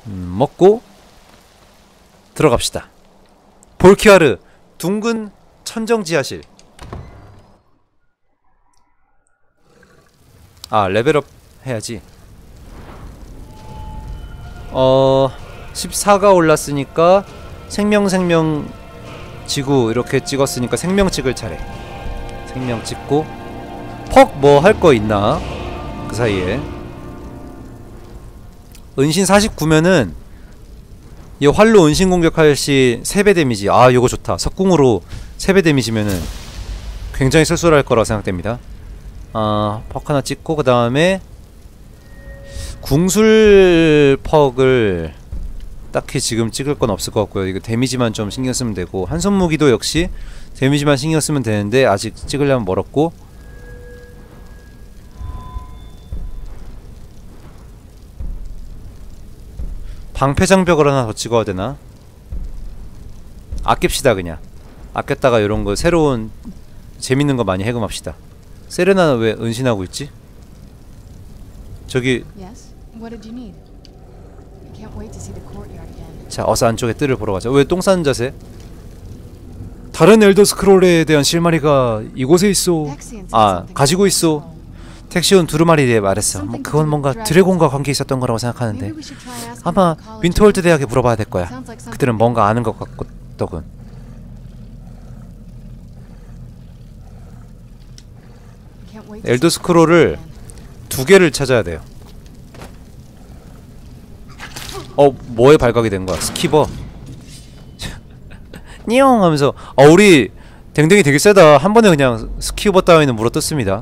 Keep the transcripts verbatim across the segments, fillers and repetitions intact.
음, 먹고 들어갑시다. 볼키아르 둥근 천정 지하실. 아, 레벨업 해야지. 어... 십사가 올랐으니까 생명 생명 지구 이렇게 찍었으니까 생명 찍을 차례. 생명 찍고 퍽 뭐 할 거 있나? 그 사이에 은신 사십구면은 이 활로 은신 공격할 시 세 배 데미지. 아, 요거 좋다. 석궁으로 세 배 데미지면은 굉장히 쏠쏠할 거라 생각됩니다. 아, 퍽 하나 찍고 그 다음에 궁술 퍽을 딱히 지금 찍을 건 없을 것 같고요. 이거 데미지만 좀 신경 쓰면 되고, 한손 무기도 역시 데미지만 신경 쓰면 되는데 아직 찍으려면 멀었고, 방패 장벽을 하나 더 찍어야 되나? 아낍시다. 그냥 아꼈다가 요런 거 새로운 재밌는 거 많이 해금합시다. 세레나는 왜 은신하고 있지? 저기 자, 어서 안쪽에 뜰을 보러 가자. 왜 똥 싸는 자세? 다른 엘더 스크롤에 대한 실마리가 이곳에 있어. 아, 가지고 있어. 텍시온 두루마리에 말했어. 뭐 그건 뭔가 드래곤과 관계 있었던 거라고 생각하는데 아마 윈터월드 대학에 물어봐야 될 거야. 그들은 뭔가 아는 것 같더군. 엘더 스크롤을 두 개를 찾아야 돼요. 어, 뭐에 발각이 된 거야? 스키버. 니용 하면서 어, 우리 댕댕이 되게 세다. 한 번에 그냥 스키버 따위는 물어뜯습니다.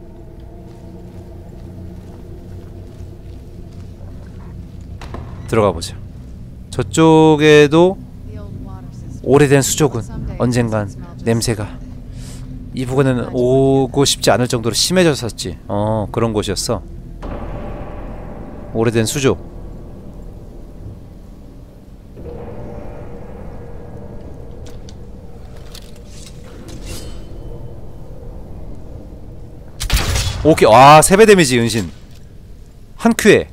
들어가 보자. 저쪽에도 오래된 수조군. 언젠간 냄새가 이 부근에는 오고 싶지 않을 정도로 심해졌었지. 어, 그런 곳이었어. 오래된 수조. 오케이. 와, 세 배 데미지 은신. 한 큐에.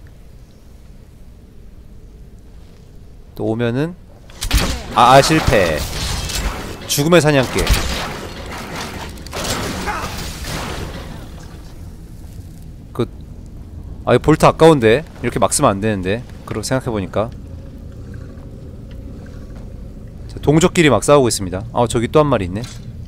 또 오면은 아, 아 실패. 죽음의 사냥개. 그 아, 이 볼트 아까운데 이렇게 막 쓰면 안 되는데. 그러고 생각해보니까 동족끼리 막 싸우고 있습니다. 아, 저기 또 한 마리 있네.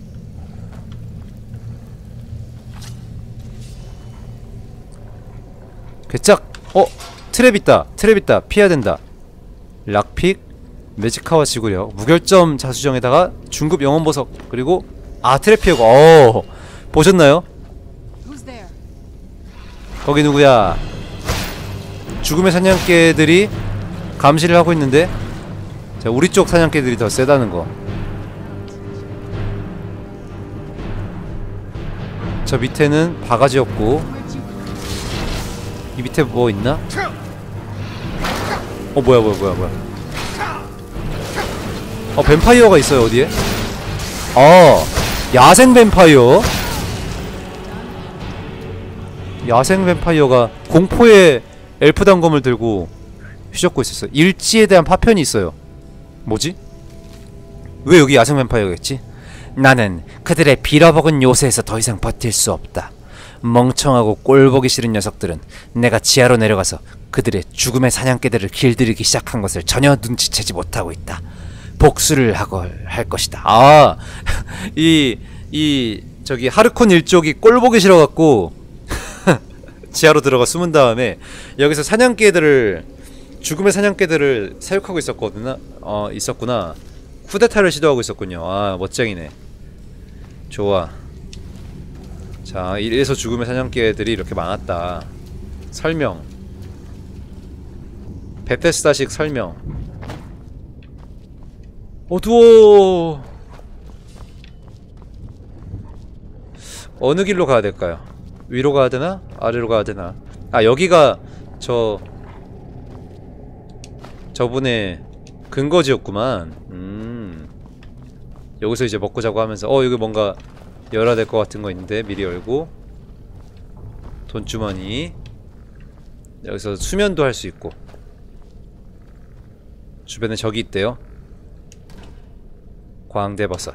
괴짝! 어! 트랩 있다! 트랩 있다! 피해야 된다! 락픽, 매지카와 지구력, 무결점 자수정에다가 중급 영혼보석, 그리고 아, 트랩 피하고. 어, 보셨나요? 거기 누구야? 죽음의 사냥개들이 감시를 하고 있는데, 자, 우리 쪽 사냥개들이 더 세다는 거. 저 밑에는 바가지 없고, 이 밑에 뭐 있나? 어, 뭐야 뭐야 뭐야 뭐야. 어, 뱀파이어가 있어요. 어디에? 어, 야생 뱀파이어. 야생 뱀파이어가 공포의 엘프 단검을 들고 휘젓고 있었어요. 일지에 대한 파편이 있어요. 뭐지? 왜 여기 야생 뱀파이어겠지? 나는 그들의 빌어먹은 요새에서 더 이상 버틸 수 없다. 멍청하고 꼴보기 싫은 녀석들은 내가 지하로 내려가서 그들의 죽음의 사냥개들을 길들이기 시작한 것을 전혀 눈치채지 못하고 있다. 복수를 하고 할 것이다. 아, 이, 이 저기 하르콘 일족이 꼴보기 싫어갖고 지하로 들어가 숨은 다음에 여기서 사냥개들을, 죽음의 사냥개들을 사육하고 있었거든. 어, 있었구나. 쿠데타를 시도하고 있었군요. 아, 멋쟁이네. 좋아. 자, 이래서 죽음의 사냥개들이 이렇게 많았다. 설명. 베테스다식 설명. 어두워. 어느 길로 가야 될까요? 위로 가야 되나? 아래로 가야 되나? 아, 여기가 저 저분의 근거지였구만. 음, 여기서 이제 먹고 자고 하면서 어, 여기 뭔가 열어야 될 것 같은 거 있는데 미리 열고, 돈주머니. 여기서 수면도 할 수 있고. 주변에 적이 있대요. 광대버섯.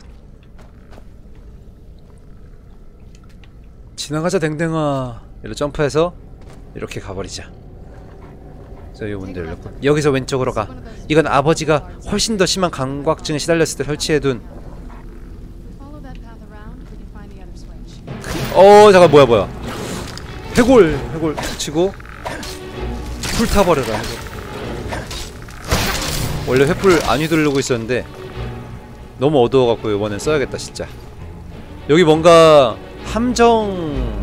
지나가자 댕댕아. 이리로 점프해서 이렇게 가버리자. 자, 요 문도 열렸고 여기서 왼쪽으로 가. 이건 아버지가 훨씬 더 심한 감각증에 시달렸을 때 설치해둔. 어 잠깐 뭐야 뭐야. 해골 해골 치고 불타버려라. 해골. 원래 횃불 안 휘두르고 있었는데 너무 어두워갖고 이번엔 써야겠다 진짜. 여기 뭔가 함정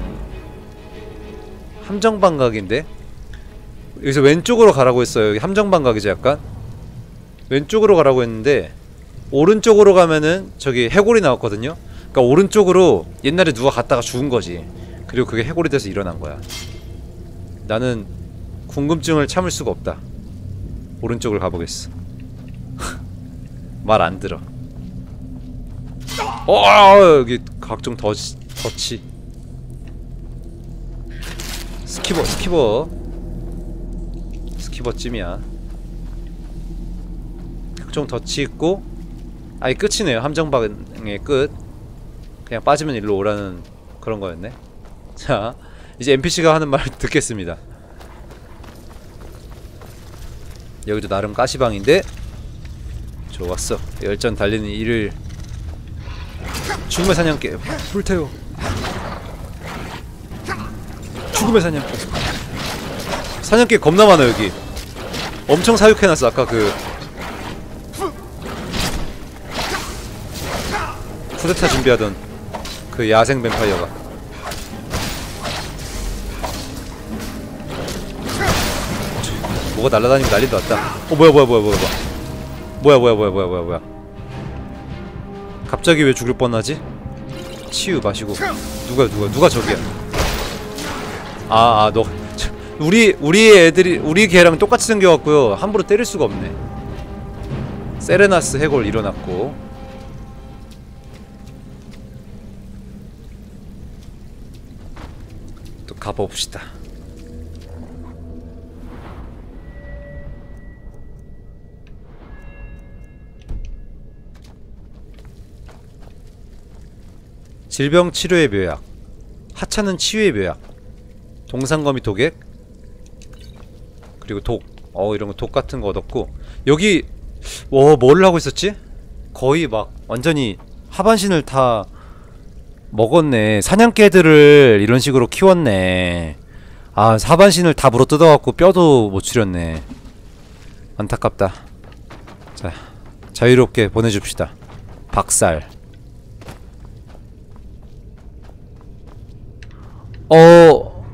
함정 방각인데? 여기서 왼쪽으로 가라고 했어요. 여기 함정 방각이죠 약간? 왼쪽으로 가라고 했는데 오른쪽으로 가면은 저기 해골이 나왔거든요? 그니까 오른쪽으로 옛날에 누가 갔다가 죽은거지. 그리고 그게 해골이 돼서 일어난 거야. 나는 궁금증을 참을 수가 없다. 오른쪽을 가보겠어. 말 안 들어. 어 여기 각종 덫, 덫이. 스키버 스키버 스키버 찜이야. 각종 덫이 있고. 아이 끝이네요. 함정방의 끝. 그냥 빠지면 일로 오라는 그런 거였네. 자 이제 엔피씨가 하는 말 듣겠습니다. 여기도 나름 가시방인데 좋았어. 열전 달리는 이를 죽음의 사냥개 불태워. 죽음의 사냥개. 사냥개 겁나 많아 여기. 엄청 사육해놨어. 아까 그 쿠데타 준비하던 그 야생 뱀파이어가. 뭐가 날아다니고 난리도 났다. 어 뭐야 뭐야 뭐야 뭐야 뭐야 뭐야 뭐야 뭐야 뭐야 뭐야. 갑자기 왜 죽을 뻔하지? 치유 마시고. 누가 누가 누가 저기야. 아아 너 우리 우리 애들이 우리 걔랑 똑같이 생겨갖고요 함부로 때릴 수가 없네. 세레나스 해골 일어났고. 또 가봅시다. 질병 치료의 묘약, 하찮은 치유의 묘약, 동상거미 독액, 그리고 독. 어 이런거 독 같은거 얻었고. 여기 뭐 뭘 하고 있었지? 거의 막 완전히 하반신을 다 먹었네. 사냥개들을 이런 식으로 키웠네. 아 하반신을 다 물어뜯어갖고 뼈도 못 추렸네. 안타깝다. 자 자유롭게 보내줍시다. 박살. 어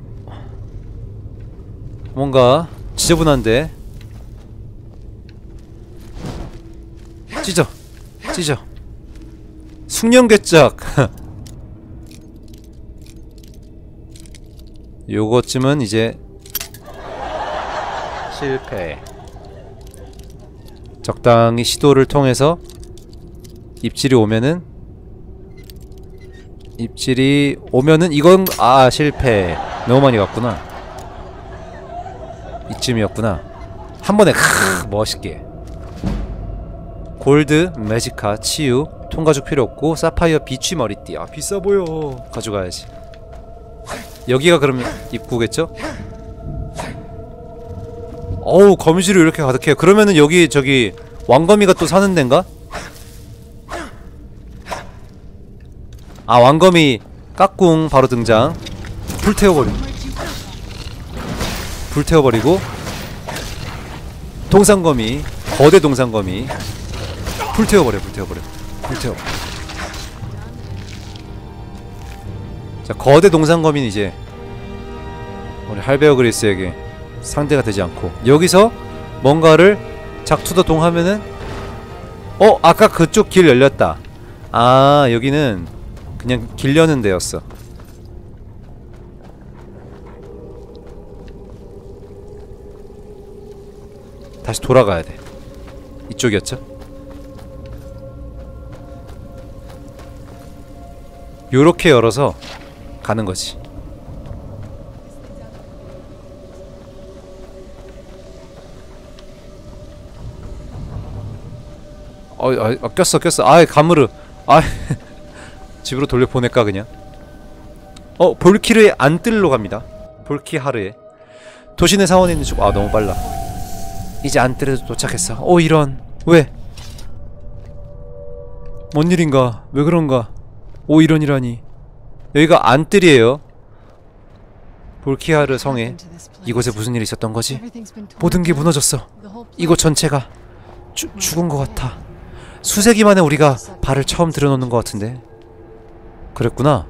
뭔가 지저분한데. 찢어 찢어. 숙련괴짝. 요것쯤은 이제 실패. 적당히 시도를 통해서 입질이 오면은 입질이 오면은 이건 아 실패. 너무 많이 갔구나. 이쯤이었구나. 한 번에 크 멋있게. 골드, 매지카, 치유, 통가죽 필요 없고 사파이어 비취 머리띠. 아 비싸보여. 가져가야지. 여기가 그러면 입구겠죠? 어우 거미줄이 이렇게 가득해요. 그러면은 여기 저기 왕거미가 또 사는 데인가? 아 왕거미 까꿍 바로 등장. 불태워버리고 불태워버리고 동상거미 거대 동상거미 불태워버려 불태워버려 불태워. 자 거대 동상거미는 이제 우리 할베어 그리스에게 상대가 되지 않고 여기서 뭔가를 작투더동 하면은 어 아까 그쪽 길 열렸다. 아 여기는 그냥 길 여는 데였어. 다시 돌아가야 돼. 이쪽이었죠? 요렇게 열어서 가는 거지. 어, 아, 아 꼈어 꼈어. 아이 가무르. 아 집으로 돌려보낼까 그냥. 어 볼키르의 안뜰로 갑니다. 볼키하르에 도시 내 사원에 있는 쪽. 아 너무 빨라. 이제 안뜰에도 도착했어. 오 이런. 왜? 뭔 일인가? 왜 그런가? 오 이런이라니. 여기가 안뜰이에요. 볼키하르 성에. 이곳에 무슨 일이 있었던 거지? 모든 게 무너졌어. 이곳 전체가 주, 죽은 것 같아. 수세기 만에 우리가 발을 처음 들여놓는 것 같은데. 그랬구나.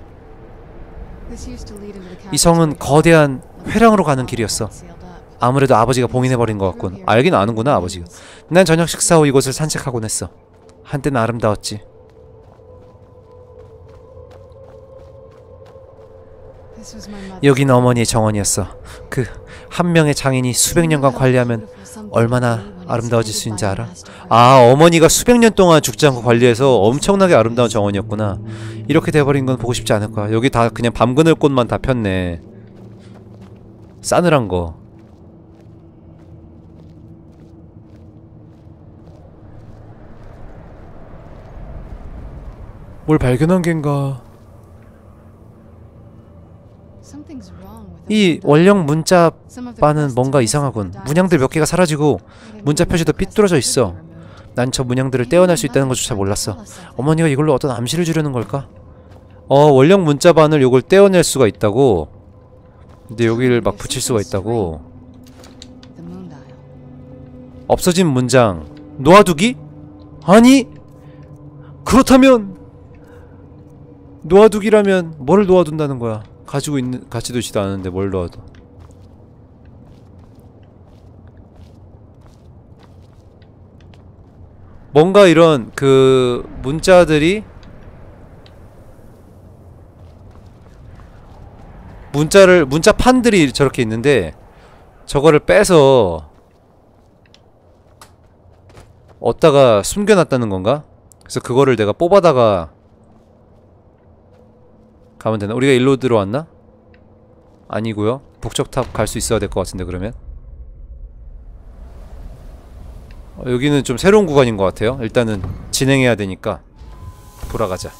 이 성은 거대한 회랑으로 가는 길이었어. 아무래도 아버지가 봉인해버린 것 같군. 알긴 아는구나 아버지가. 난 저녁 식사 후 이곳을 산책하곤 했어. 한때는 아름다웠지. 여긴 어머니의 정원이었어. 그 한 명의 장인이 수백 년간 관리하면 얼마나 아름다워질 수 있는지 알아? 아 어머니가 수백 년 동안 죽지 않고 관리해서 엄청나게 아름다운 정원이었구나. 이렇게 돼버린 건 보고 싶지 않을 거야. 여기 다 그냥 밤그늘 꽃만 다 폈네. 싸늘한 거. 뭘 발견한 겐가? 이 원령 문자바는 뭔가 이상하군. 문양들 몇 개가 사라지고 문자 표시도 삐뚤어져 있어. 난 저 문양들을 떼어낼 수 있다는 것조차 몰랐어. 어머니가 이걸로 어떤 암시를 주려는 걸까? 어 원령 문자반을 요걸 떼어낼 수가 있다고? 근데 여기를 막 붙일 수가 있다고? 없어진 문장 놓아두기? 아니! 그렇다면 놓아두기라면 뭘 놓아둔다는 거야? 가지고 있는, 가지도 있지도 않은데 뭘 넣어도. 뭔가 이런 그 문자들이 문자를 문자판들이 저렇게 있는데 저거를 빼서 어디다가 숨겨놨다는 건가? 그래서 그거를 내가 뽑아다가 가면 되나? 우리가 일로 들어왔나? 아니고요. 북적탑 갈 수 있어야 될 것 같은데 그러면? 어, 여기는 좀 새로운 구간인 것 같아요. 일단은 진행해야 되니까 돌아가자.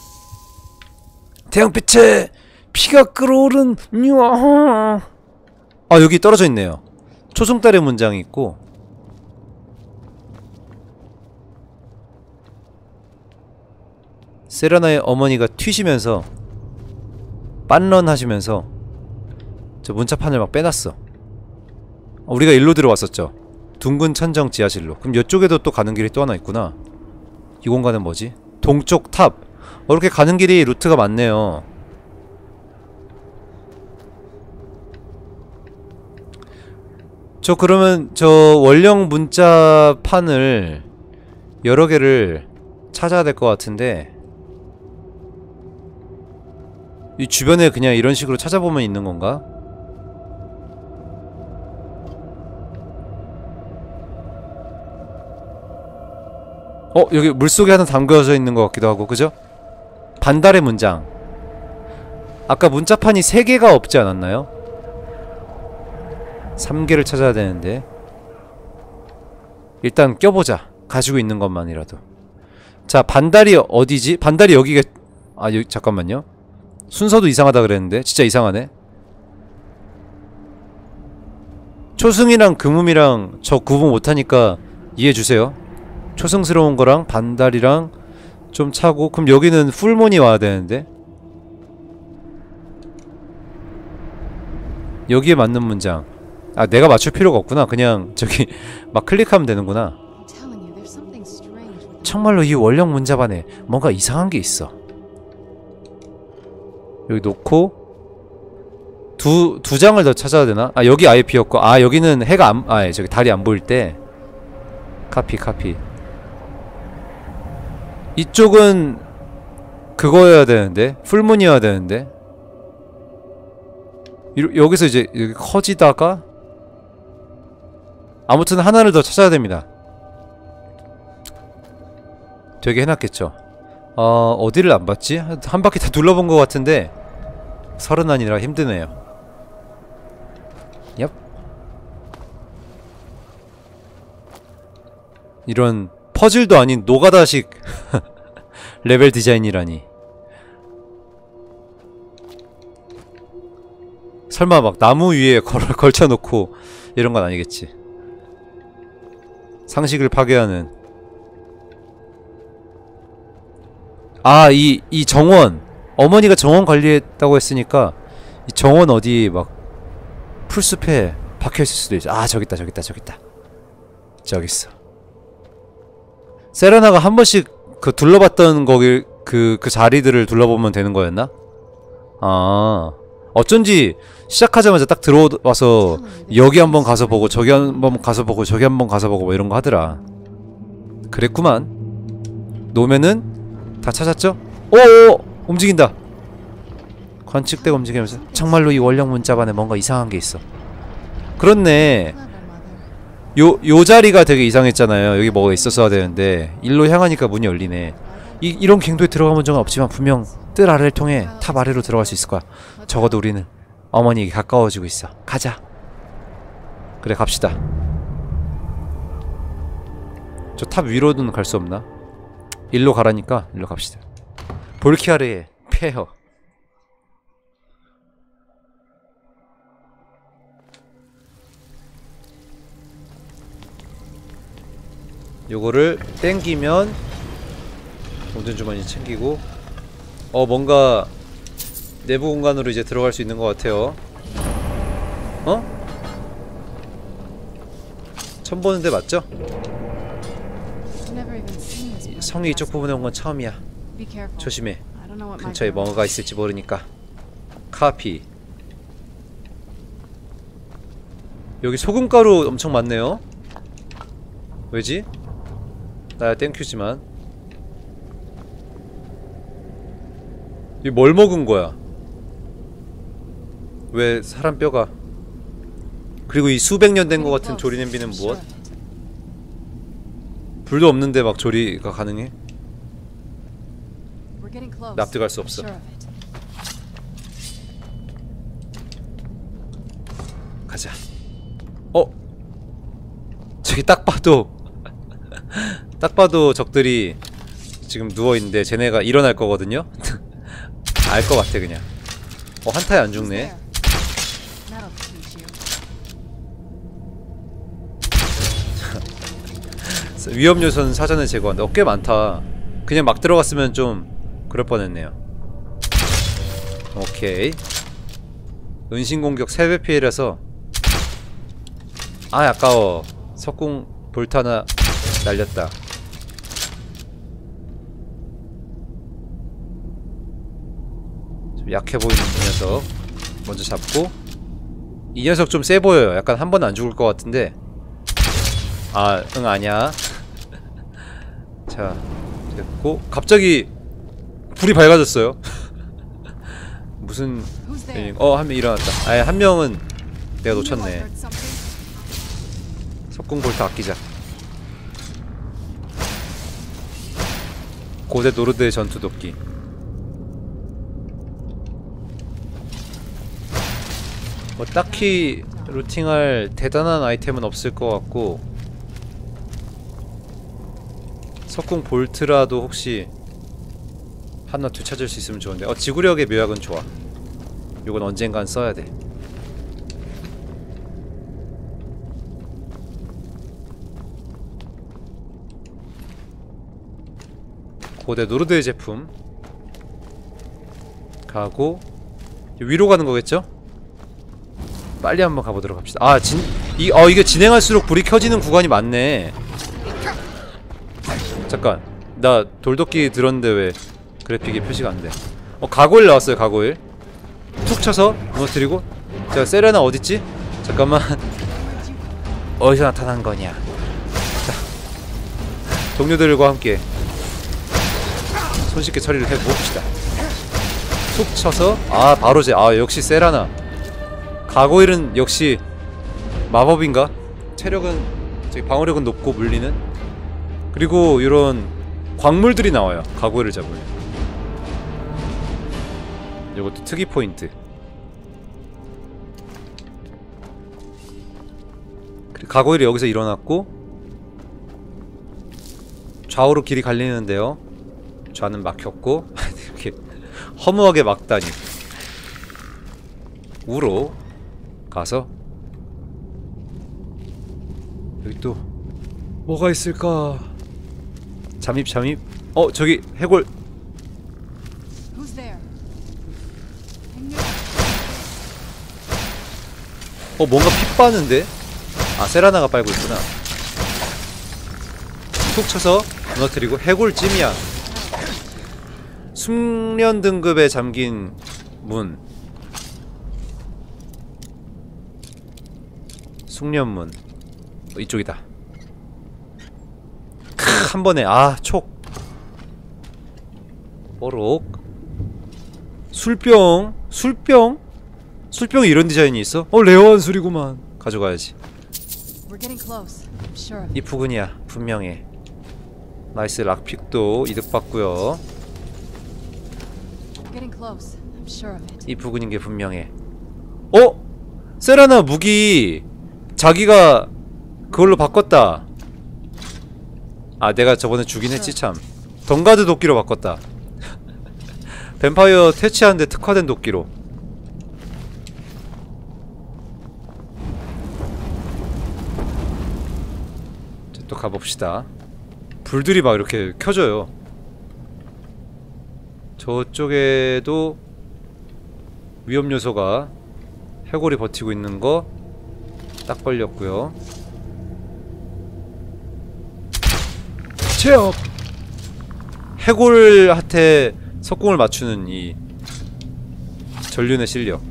태양빛에 피가 끓어오른 아 여기 떨어져 있네요. 초승달의 문장이 있고 세라나의 어머니가 튀시면서 빤런 하시면서 저 문자판을 막 빼놨어. 우리가 일로 들어왔었죠. 둥근 천정 지하실로. 그럼 이쪽에도 또 가는 길이 또 하나 있구나. 이 공간은 뭐지? 동쪽 탑. 어, 이렇게 가는 길이 루트가 많네요. 저 그러면 저 원령 문자판을 여러 개를 찾아야 될 것 같은데 이 주변에 그냥 이런 식으로 찾아보면 있는 건가? 어? 여기 물속에 하나 담겨져 있는 것 같기도 하고 그죠? 반달의 문장. 아까 문자판이 세 개가 없지 않았나요? 삼 개를 찾아야 되는데 일단 껴보자. 가지고 있는 것만이라도. 자 반달이 어디지? 반달이 여기가 아 여기 잠깐만요. 순서도 이상하다 그랬는데 진짜 이상하네. 초승이랑 금음이랑 저 구분 못하니까 이해해주세요. 초승스러운 거랑 반달이랑 좀 차고. 그럼 여기는 풀문이 와야 되는데 여기에 맞는 문장. 아 내가 맞출 필요가 없구나. 그냥 저기 막 클릭하면 되는구나. 정말로 이 원령 문자반에 뭔가 이상한 게 있어. 여기 놓고 두, 두 장을 더 찾아야 되나? 아 여기 아예 비었고 아 여기는 해가 안.. 아 저기 달이 안 보일 때 카피 카피. 이쪽은 그거여야 되는데 풀문이어야 되는데 이, 여기서 이제 여기 커지다가 아무튼 하나를 더 찾아야 됩니다. 되게 해놨겠죠. 어.. 어디를 안 봤지? 한 바퀴 다 둘러본 것 같은데 서른 아니라 힘드네요. 얍. 이런 퍼즐도 아닌 노가다식 레벨 디자인이라니. 설마 막 나무 위에 걸, 걸쳐놓고 이런 건 아니겠지. 상식을 파괴하는. 아, 이, 이 정원. 어머니가 정원 관리했다고 했으니까 이 정원 어디 막 풀숲에 박혀있을 수도 있어. 아, 저기있다 저기있다 저기있다 저기있어. 세레나가 한 번씩 그 둘러봤던 거길 그, 그 자리들을 둘러보면 되는 거였나? 아, 어쩐지 시작하자마자 딱 들어와서 여기 한번 가서 보고 저기 한번 가서 보고 저기 한번 가서 보고 뭐 이런 거 하더라. 그랬구만. 노면은 다 찾았죠? 오오! 움직인다. 관측대가 움직이면서 정말로 이 원령 문자반에 뭔가 이상한 게 있어. 그렇네. 요, 요 자리가 되게 이상했잖아요. 여기 뭐가 있었어야 되는데 일로 향하니까 문이 열리네. 이, 이런 갱도에 들어가본 적은 없지만 분명 뜰 아래를 통해 탑 아래로 들어갈 수 있을 거야. 적어도 우리는 어머니에게 가까워지고 있어. 가자. 그래, 갑시다. 저 탑 위로는 갈 수 없나? 일로 가라니까 일로 갑시다. 볼키아르의 폐허. 요거를 땡기면 동전주머니 챙기고, 어 뭔가 내부 공간으로 이제 들어갈 수 있는 것 같아요. 어? 처음 보는데 맞죠? 성이 이쪽 부분에 온 건 처음이야. 조심해. 근처에 뭐가 있을지 모르니까. 카피. 여기 소금가루 엄청 많네요. 왜지? 나야 땡큐지만. 이 뭘 먹은 거야? 왜 사람 뼈가. 그리고 이 수백 년 된 거 같은 조리 냄비는 무엇? 불도 없는데 막 조리가 가능해? 납득할 수 없어. 가자. 어? 저기 딱 봐도 딱 봐도 적들이 지금 누워있는데 쟤네가 일어날 거거든요? 알 것 같아 그냥. 어, 한타에 안 죽네. 위험 요소는 사전에 제거한다. 어, 꽤 많다. 그냥 막 들어갔으면 좀 그럴 뻔했네요. 오케이. 은신공격 세 배 피해라서. 아, 아까워. 석궁 볼트 하나 날렸다. 좀 약해 보이는 이 녀석 먼저 잡고. 이 녀석 좀 세 보여요. 약간 한 번은 안 죽을 것 같은데. 아, 응, 아니야. 자, 됐고. 갑자기 불이 밝아졌어요. 무슨 어, 한 명 일어났다. 아예 한 명은 내가 놓쳤네. 석궁 볼트 아끼자. 고대 노르드의 전투 돕기. 뭐 딱히 루팅할 대단한 아이템은 없을 것 같고, 석궁 볼트라도 혹시 하나 되찾을 수 있으면 좋은데. 어, 지구력의 묘약은 좋아. 요건 언젠간 써야 돼. 고대 노르드의 제품 가고, 위로 가는 거겠죠? 빨리 한번 가보도록 합시다. 아, 진, 이, 어, 이게 진행할수록 불이 켜지는 구간이 많네. 잠깐, 나 돌도끼 들었는데 왜 그래픽이 표시가 안 돼? 어, 가고일 나왔어요. 가고일 툭 쳐서 무너뜨리고. 자, 세레나 어딨지? 잠깐만. 어디서 나타난 거냐? 자, 동료들과 함께 손쉽게 처리를 해봅시다. 툭 쳐서. 아, 바로 제. 아, 역시 세라나. 가고일은 역시 마법인가? 체력은, 저기 방어력은 높고 물리는. 그리고 이런 광물들이 나와요. 가고일을 잡으면. 이것도 특이 포인트. 그리고 가고일이 여기서 일어났고, 좌우로 길이 갈리는데요. 좌는 막혔고 이렇게 허무하게 막다니. 우로 가서 여기 또 뭐가 있을까? 잠입 잠입. 어 저기 해골. 어 뭔가 피 빠는데? 아 세라나가 빨고 있구나. 툭 쳐서 무너뜨리고. 해골찜이야. 숙련 등급에 잠긴 문. 숙련문. 어, 이쪽이다. 크, 한 번에. 아 촉. 뽀록. 술병. 술병? 술병에 이런 디자인이 있어? 어 레어한 술이구만. 가져가야지. 이 부근이야 분명해. 나이스. 락픽도 이득받고요. 이 부근인 게 분명해. 어? 세라나 무기 자기가 그걸로 바꿨다. 아 내가 저번에 주긴 했지 참. 덩가드 도끼로 바꿨다. 뱀파이어 퇴치하는데 특화된 도끼로. 자, 또 가봅시다. 불들이 막 이렇게 켜져요. 저쪽에도 위험 요소가 해골이 버티고 있는 거 딱 걸렸고요. 체업! 해골한테 석궁을 맞추는 이 전륜의 실력.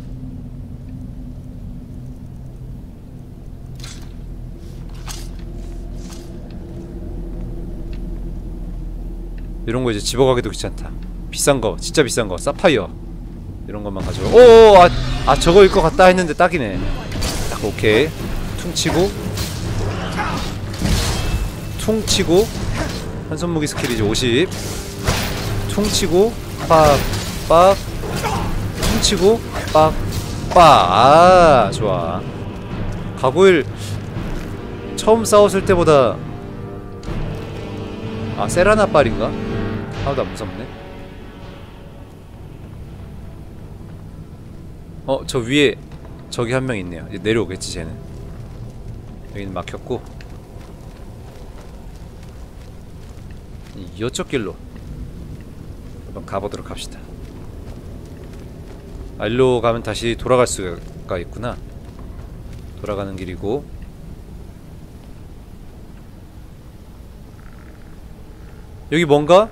이런거 이제 집어가기도 귀찮다. 비싼거, 진짜 비싼거, 사파이어 이런 것만 가져가. 오오오! 아, 아 저거일 것 같다 했는데 딱이네. 딱 오케이. 퉁치고 퉁치고 한손무기 스킬이지. 오십. 퉁치고 빡빡 퉁치고 빡빡. 아 좋아. 가고일 처음 싸웠을 때보다. 아 세라나 빨인가? 하나도 안 무섭네. 어 저 위에 저기 한 명 있네요. 이제 내려오겠지 쟤는. 여기는 막혔고 이쪽 길로 한번 가보도록 합시다. 아 일로 가면 다시 돌아갈 수가 있구나. 돌아가는 길이고. 여기 뭔가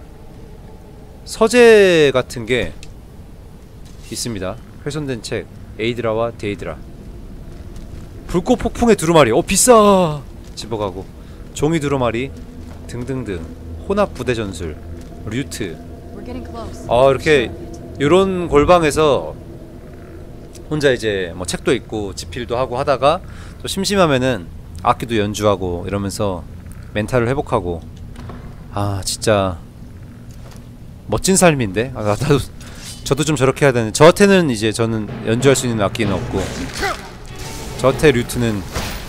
서재 같은 게 있습니다. 훼손된 책. 에이드라와 데이드라. 불꽃 폭풍의 두루마리. 어 비싸. 집어가고. 종이 두루마리 등등등. 혼합 부대 전술. 류트. 아 이렇게 요런 골방에서 혼자 이제 뭐 책도 읽고 지필도 하고 하다가 또 심심하면은 악기도 연주하고 이러면서 멘탈을 회복하고. 아 진짜 멋진 삶인데. 아 나도 저도 좀 저렇게 해야 되는데. 저한테는 이제 저는 연주할 수 있는 악기는 없고 저한테 류트는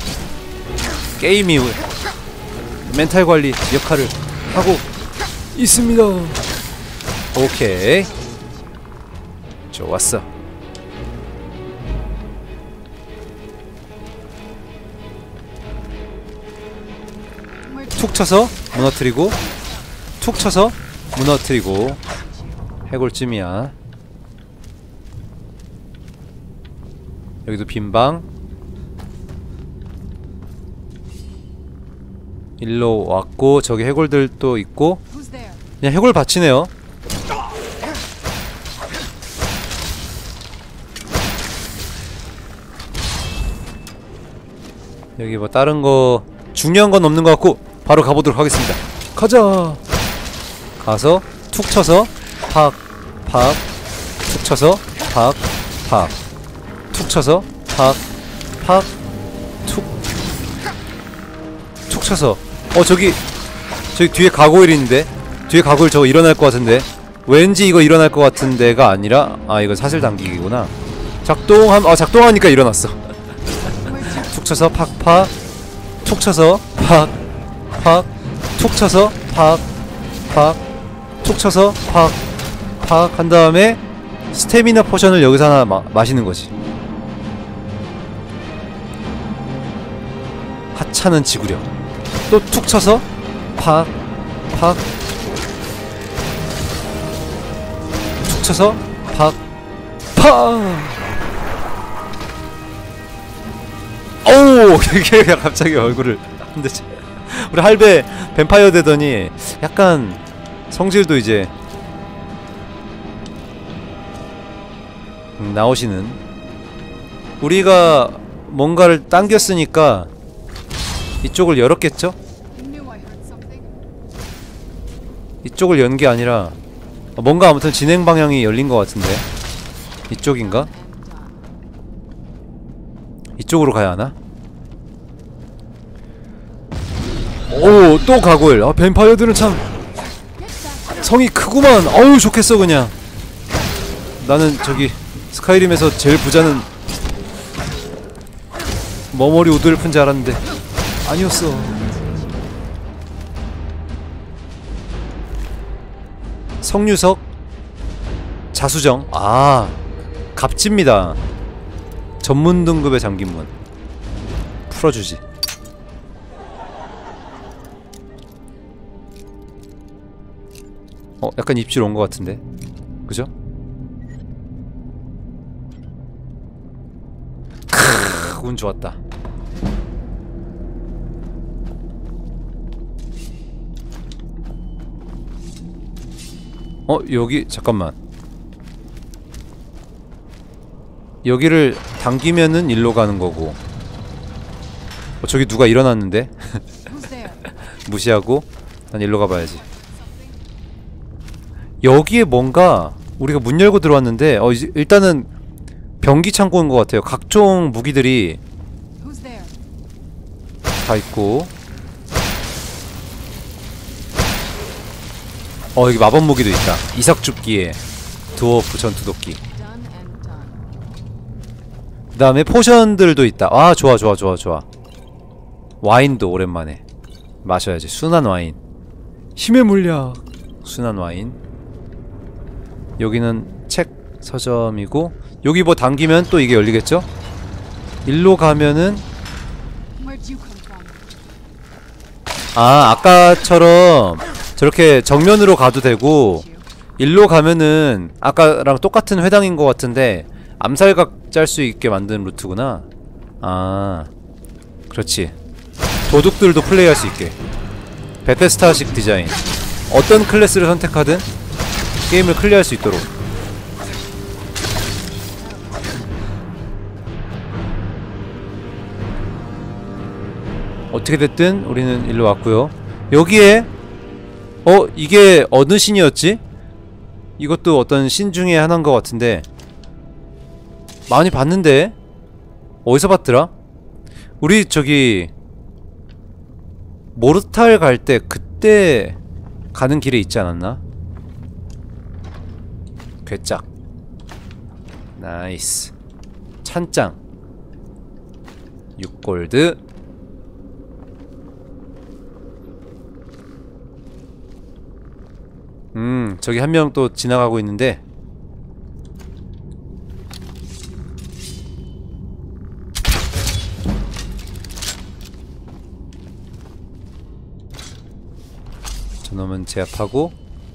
게임이 멘탈 관리 역할을 하고 있습니다. 오케이 좋았어. 툭 쳐서 무너뜨리고 툭 쳐서 무너뜨리고. 해골찜이야. 여기도 빈방. 일로 왔고 저기 해골들도 있고. 그냥 해골 밭이네요. 여기 뭐 다른 거 중요한 건 없는 것 같고 바로 가보도록 하겠습니다. 가자. 가서 툭 쳐서 팍 팍 툭 쳐서 팍 팍 툭 쳐서 팍 팍 툭 툭 쳐서. 어 저기 저기 뒤에 가고일 있는데. 뒤에 가고일 저거 일어날 것 같은데. 왠지 이거 일어날 것 같은 데가 아니라. 아 이거 사슬 당기기구나. 작동함. 아 작동하니까 일어났어. 툭 쳐서 팍팍 툭 쳐서 팍 팍 툭 쳐서 팍, 팍, 툭 쳐서 팍, 팍 한 다음에 스태미나 포션을 여기서 하나 마, 마시는 거지. 하찮은 지구력. 또 툭 쳐서 팍, 팍, 툭 쳐서 팍, 팍. 오우! 걔가 갑자기 얼굴을 근데 우리 할배 뱀파이어 되더니 약간 성질도 이제 음, 나오시는. 우리가 뭔가를 당겼으니까 이쪽을 열었겠죠? 이쪽을 연 게 아니라 뭔가 아무튼 진행 방향이 열린 것 같은데 이쪽인가? 이쪽으로 가야 하나? 오, 또 가골. 아, 뱀파이어들은 참 성이 크구만. 어우, 좋겠어 그냥. 나는 저기 스카이림에서 제일 부자는 머머리 우드엘프인 줄 알았는데 아니었어. 성유석 자수정. 아, 갑집니다. 전문 등급의 잠긴문 풀어주지. 어, 약간 입질 온 것 같은데, 그죠? 크으, 운 좋았다. 어, 여기 잠깐만. 여기를 당기면은 일로 가는 거고. 어, 저기 누가 일어났는데? 무시하고 난 일로 가봐야지. 여기에 뭔가 우리가 문 열고 들어왔는데 어 이제 일단은 병기 창고인 것 같아요. 각종 무기들이 다 있고. 어, 여기 마법 무기도 있다. 이삭줍기에 드워프 전투도끼. 그 다음에 포션들도 있다. 아, 좋아 좋아 좋아 좋아. 와인도 오랜만에 마셔야지. 순한 와인. 힘의 물약. 순한 와인. 여기는 책 서점이고, 여기 뭐 당기면 또 이게 열리겠죠? 일로 가면은 아, 아까처럼 저렇게 정면으로 가도 되고, 일로 가면은 아까랑 똑같은 회당인 것 같은데 암살각 짤 수 있게 만든 루트구나. 아, 그렇지. 도둑들도 플레이할 수 있게. 베테스타식 디자인. 어떤 클래스를 선택하든 게임을 클리어할 수 있도록. 어떻게 됐든 우리는 일로 왔고요. 여기에 어? 이게 어느 신이었지? 이것도 어떤 신 중에 하나인 것 같은데 많이 봤는데 어디서 봤더라? 우리 저기 모르탈 갈 때 그때 가는 길에 있지 않았나? 괴짝. 나이스. 찬장 육 골드. 음, 저기 한 명 또 지나가고 있는데 저놈은 제압하고.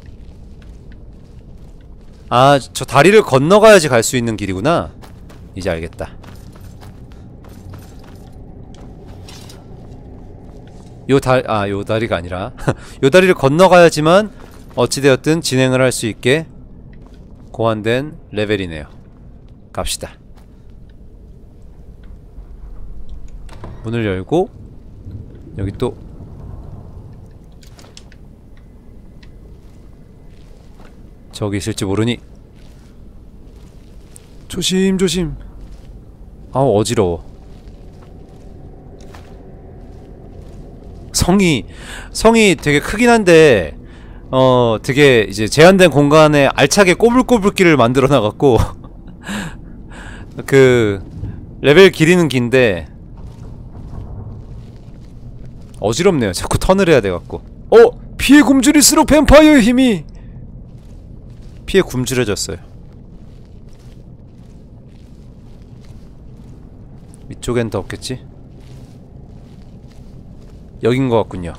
아, 저 다리를 건너가야지 갈 수 있는 길이구나. 이제 알겠다. 요 다, 아, 요 다리가 아니라 요 다리를 건너가야지만 어찌되었든 진행을 할 수 있게 고안된 레벨이네요. 갑시다. 문을 열고 여기 또 저기 있을지 모르니 조심조심. 아우, 어지러워. 성이 성이 되게 크긴 한데 어 되게 이제 제한된 공간에 알차게 꼬불꼬불길을 만들어 놔갖고 그 레벨 길이는 긴데 어지럽네요. 자꾸 턴을 해야 돼갖고. 어? 피해 굶주릴수록 뱀파이어의 힘이 피해 굶주려졌어요. 이쪽엔 더 없겠지? 여긴 것 같군요.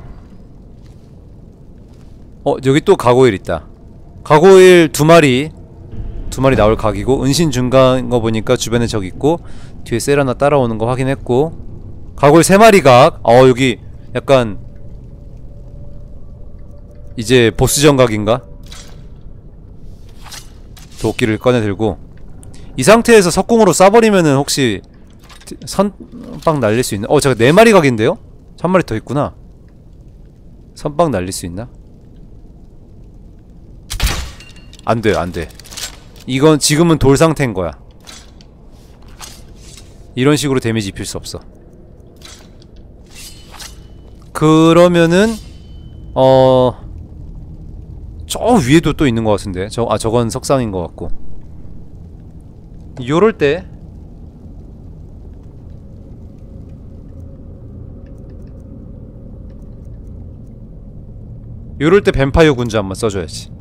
어, 여기 또 가고일 있다. 가고일 두 마리 두 마리 나올 각이고, 은신 중간 거 보니까 주변에 적 있고, 뒤에 세라나 따라오는 거 확인했고, 가고일 세 마리 각. 어, 여기 약간 이제 보스전 각인가? 도끼를 꺼내 들고, 이 상태에서 석궁으로 쏴버리면은 혹시 선빵 날릴 수 있나? 어, 제가 네 마리 각인데요? 한 마리 더 있구나. 선빵 날릴 수 있나? 안 돼요, 안 돼. 이건 지금은 돌 상태인 거야. 이런 식으로 데미지 입힐 수 없어. 그러면은 어... 저 위에도 또 있는 것 같은데. 저, 아, 저건 석상인 것 같고. 요럴 때 요럴 때 뱀파이어 군주 한번 써줘야지.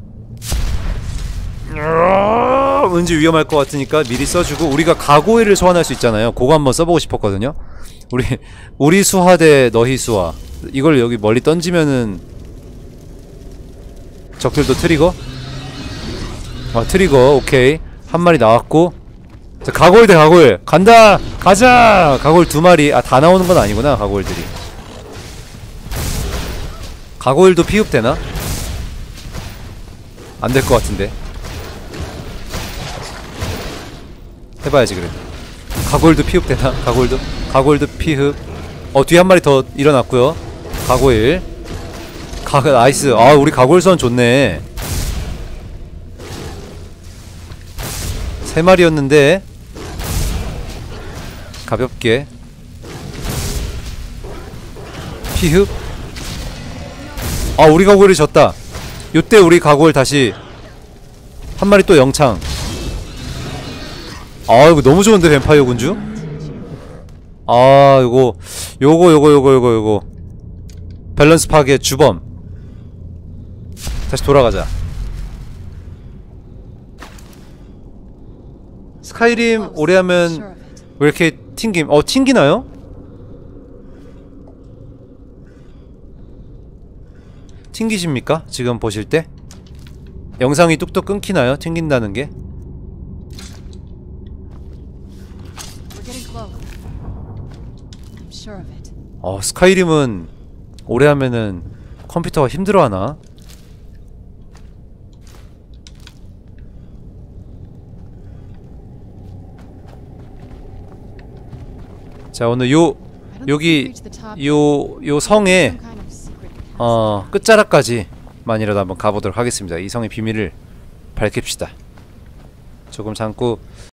왠지 위험할 것 같으니까 미리 써주고, 우리가 가고일을 소환할 수 있잖아요. 그거 한번 써보고 싶었거든요. 우리 우리 수하 대 너희 수하, 이걸 여기 멀리 던지면은 적들도 트리거? 아, 트리거. 오케이, 한 마리 나왔고. 자, 가고일 대 가고일 간다! 가자! 가고일 두 마리. 아, 다 나오는 건 아니구나, 가고일들이. 가고일도 피흡되나? 안 될 것 같은데. 해봐야지 그래도. 가고일도 피흡되나? 가고일도? 가고일도 피흡. 어, 뒤에 한 마리 더 일어났고요. 가고일. 가, 나이스. 아, 우리 가고일 선 좋네. 세 마리였는데 가볍게 피흡. 아, 우리 가고일이 졌다. 요때 우리 가고일 다시 한 마리 또 영창. 아, 이거 너무 좋은데, 뱀파이어 군주? 아, 이거 요거 요거 요거 요거 요거 밸런스 파괴 주범. 다시 돌아가자. 스카이림 오래 하면 왜 이렇게 튕김? 어, 튕기나요? 튕기십니까? 지금 보실 때? 영상이 뚝뚝 끊기나요? 튕긴다는 게? 어, 스카이림은 오래 하면은 컴퓨터가 힘들어하나? 자, 오늘 요 여기 요 요 성에 어 끝자락까지만이라도 한번 가보도록 하겠습니다. 이 성의 비밀을 밝힙시다. 조금 잠고